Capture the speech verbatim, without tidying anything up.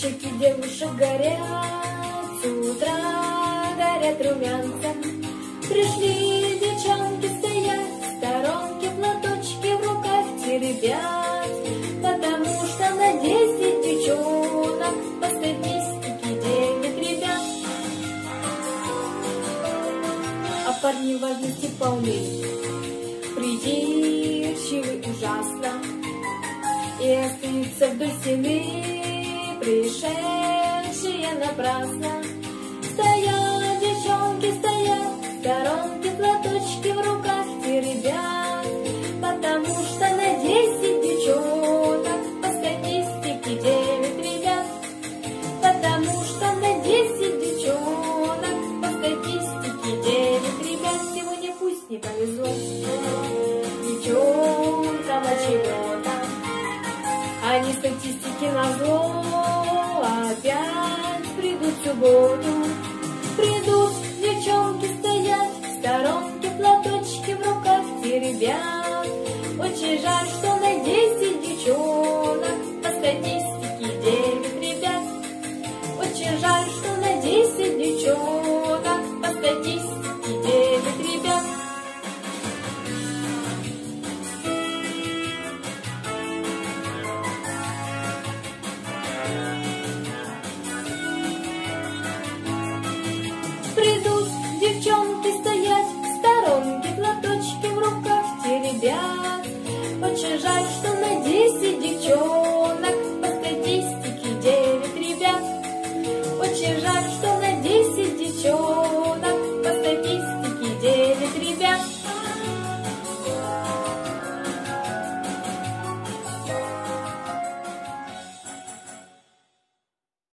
Щеки девушек горят, с утра горят румянцем. Пришли девчонки стоять, в сторонке платочки в руках теребят, потому что на десять девчонок по статистике девять ребят. А парни важности полны, придирчивы ужасно, и остаются вдоль стены пришедшие напрасно. Стоят девчонки, стоят, в сторонке платочки в руках теребят, потому что на десять девчонок по статистике девять ребят, потому что на десять девчонок по статистике девять ребят. Сегодня пусть не повезло девчонкам от чего-то, они статистики назло опять придут в субботу. Придут девчонки стоять, в сторонке платочки в руках теребят. Очень жаль, что на десять девчонок по статистике девять ребят. Очень жаль, что на десять девчонок по статистике девять ребят. Придут девчонки стоять, в сторонке платочки в руках теребят. Очень жаль, что на десять девчонок по статистике девять ребят. Очень жаль, что на десять девчонок по статистике девять ребят.